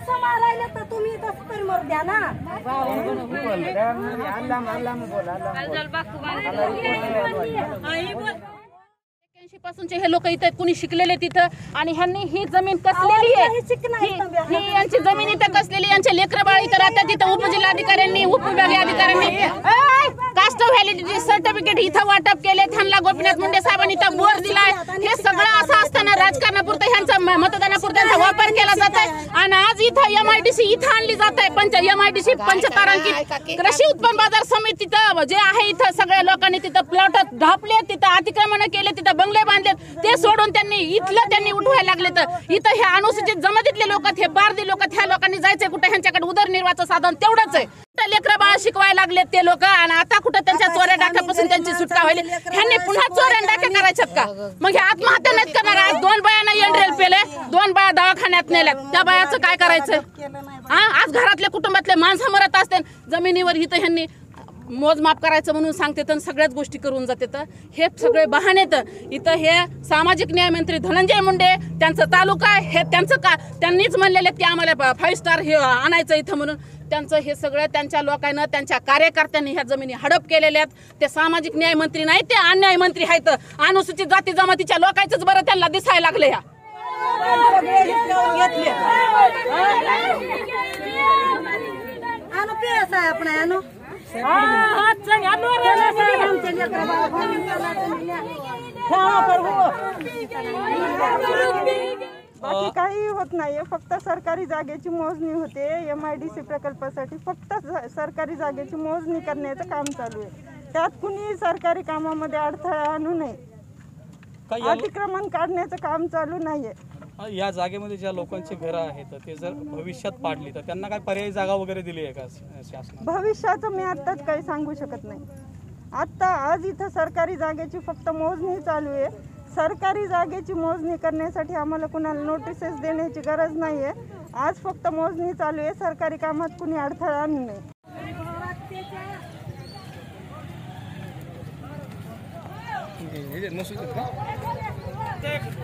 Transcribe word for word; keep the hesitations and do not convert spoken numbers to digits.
असं मारायला तर तुम्ही तसं तरी मर द्या ना। एक्क्याऐंशी पासूनचे हे लोक इथे कुणी शिकलेले तिथं आणि ह्यांनी ही जमीन कसलेली आहे, ही यांची जमीन इथं कसलेली, यांचे लेकर बाळ इथं राहतात तिथं। उपजिल्हाधिकाऱ्यांनी उपविभागीय अधिकाऱ्यांनी कास्ट व्हॅलिडिटी सर्टिफिकेट इथं वाटप केले, त्यांना गोपीनाथ मुंडे साहेबांनी इथं बोर दिलाय। हे सगळं असं असताना राजकारणापुरतं ह्यांचा मतदानापुरता वापर केला जात आहे आणि आज इथं एमआयडीसी इथं आणली जात आहे। पंच एमआयडीसी पंचतारांकित कृषी उत्पन्न बाजार समिती तिथं जे आहे इथं सगळ्या लोकांनी तिथं प्लॉट ढापले, तिथं अतिक्रमण केले, तिथं बंगले बांधले, ते सोडून त्यांनी इथलं त्यांनी उठवायला लागले। तर इथं हे अनुसूचित जमातीतले लोक, हे बारदी लोक, ह्या लोकांनी जायचंय कुठे, ह्यांच्याकडे उदरनिर्वाहाचं साधन तेवढंच आहे। लेकरं बाळा शिकवायला लागले ते लोक आणि आता कुठं त्यांच्या चोऱ्या डाक्यापासून त्यांची सुटका व्हायली, ह्यांनी पुन्हा चोऱ्या डाक्या करायच्यात का? मग हे आत्महत्या नाहीत करणार? आज दोन बायांना एनरेल पेले, दोन बाया दवाखान्यात नेल्यात, त्या बायाचं काय करायचं? हा, आज घरातल्या कुटुंबातले माणसं मरत असते, जमिनीवर इथं ह्यांनी मोजमाप करायचं म्हणून सांगते तर सगळ्याच गोष्टी करून जाते। तर हे सगळे बहाणे तर इथं हे सामाजिक न्याय मंत्री धनंजय मुंडे त्यांचं तालुका हे त्यांचं का त्यांनीच म्हणलेले की आम्हाला फाईव्ह स्टार हे आणायचं इथं म्हणून। त्यांचं हे सगळं त्यांच्या लोकांना त्यांच्या कार्यकर्त्यांनी ह्या जमिनी हडप केलेल्या आहेत। ते सामाजिक न्याय मंत्री नाही, ते अन्याय मंत्री आहेत। अनुसूचित जाती जमातीच्या लोकांचंच बरं त्यांना दिसायला लागले। ह्या बाकी काही होत नाहीये, फक्त सरकारी जागेची मोजणी होते। एमआयडीसी प्रकल्पासाठी फक्त सरकारी जागेची मोजणी करण्याचं काम चालू आहे, त्यात कुणी सरकारी कामामध्ये अडथळा आणू नये, अतिक्रमण काढण्याचं काम चालू नाहीये। या जागेमध्ये ज्या लोकांची घरं आहेत ते जर भविष्यात पाडली तर त्यांना काय पर्यायी जागा वगैरे दिली आहे का शासनाने? भविष्याचं मी आत्ताच काही सांगू शकत नाही। आत्ता आज इथं सरकारी जागेची फक्त मोजणी चालू आहे। सरकारी जागेची मोजणी करण्यासाठी आम्हाला कुणाला नोटिसेस देण्याची गरज नाही आहे। आज फक्त मोजणी चालू आहे, सरकारी कामात कुणी अडथळा आणू नये।